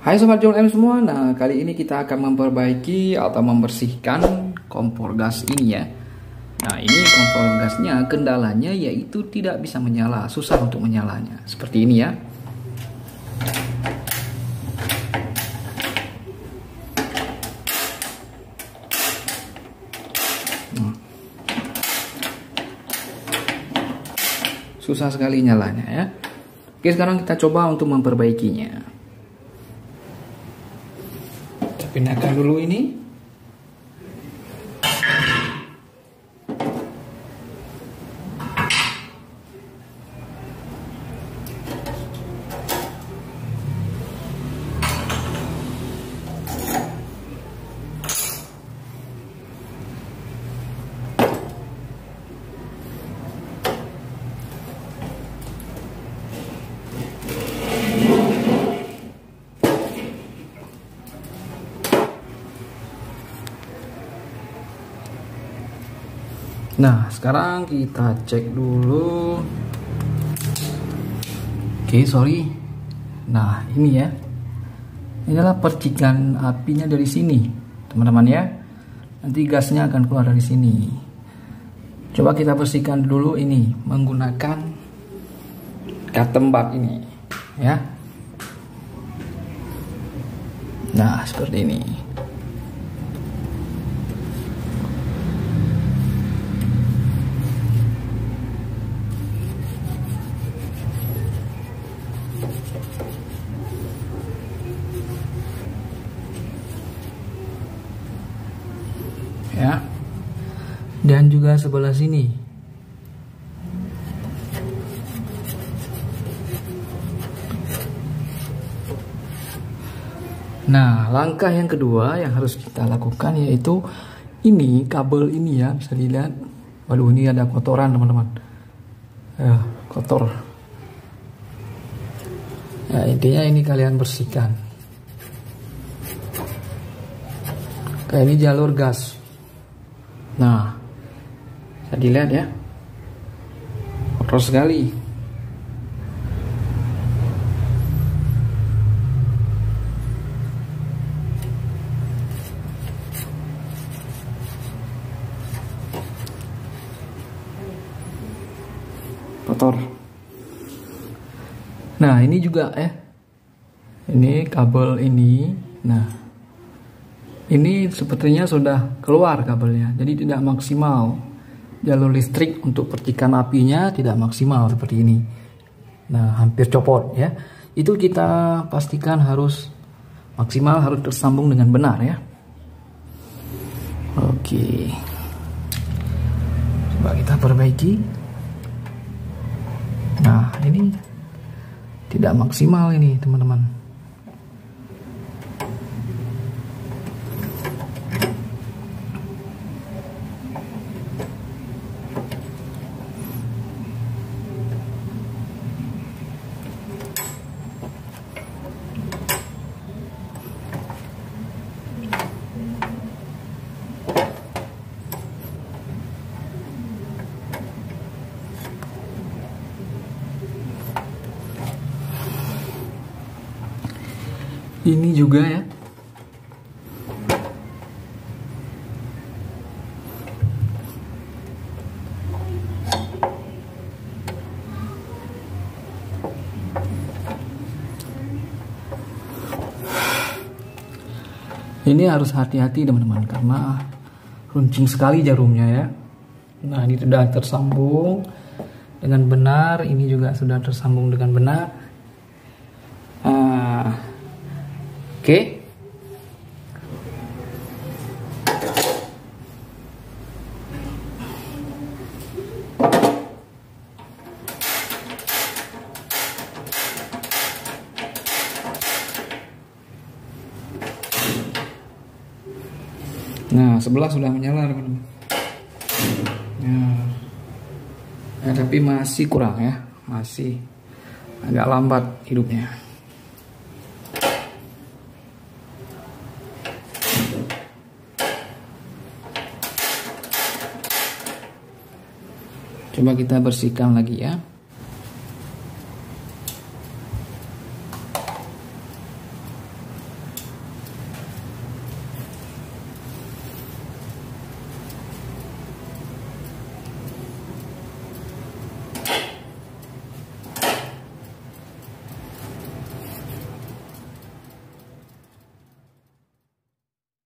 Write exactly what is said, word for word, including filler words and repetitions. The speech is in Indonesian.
Hai Sobat John M semua, nah kali ini kita akan memperbaiki atau membersihkan kompor gas ini ya. Nah ini kompor gasnya kendalanya yaitu tidak bisa menyala, susah untuk menyalanya. Seperti ini ya. Susah sekali nyalanya ya. Oke, sekarang kita coba untuk memperbaikinya. Kita pindahkan dulu ini. Nah, sekarang kita cek dulu. Oke, sorry. Nah, ini ya. Ini adalah percikan apinya dari sini, teman-teman ya. Nanti gasnya akan keluar dari sini. Coba kita bersihkan dulu ini menggunakan cotton bud ini, ya. Nah, seperti ini. Ya, dan juga sebelah sini. Nah, langkah yang kedua yang harus kita lakukan yaitu ini kabel ini ya, bisa dilihat. Waduh, ini ada kotoran teman-teman. Ya, kotor. Ya, intinya ini kalian bersihkan. Kayak ini jalur gas. Nah, bisa dilihat ya, kotor sekali. Kotor. Nah, ini juga ya. Ini kabel ini. Nah, ini sepertinya sudah keluar kabelnya, jadi tidak maksimal. Jalur listrik untuk percikan apinya tidak maksimal seperti ini. Nah, hampir copot ya. Itu kita pastikan harus maksimal, harus tersambung dengan benar ya. Oke. Coba kita perbaiki. Nah, ini tidak maksimal ini, teman-teman. Ini juga ya. Ini harus hati-hati teman-teman karena runcing sekali jarumnya ya. Nah, ini sudah tersambung dengan benar, ini juga sudah tersambung dengan benar. Nah, oke. Okay. Nah, sebelah sudah menyala teman-teman. Nah, ya, tapi masih kurang ya, masih agak lambat hidupnya. Coba kita bersihkan lagi ya. ya.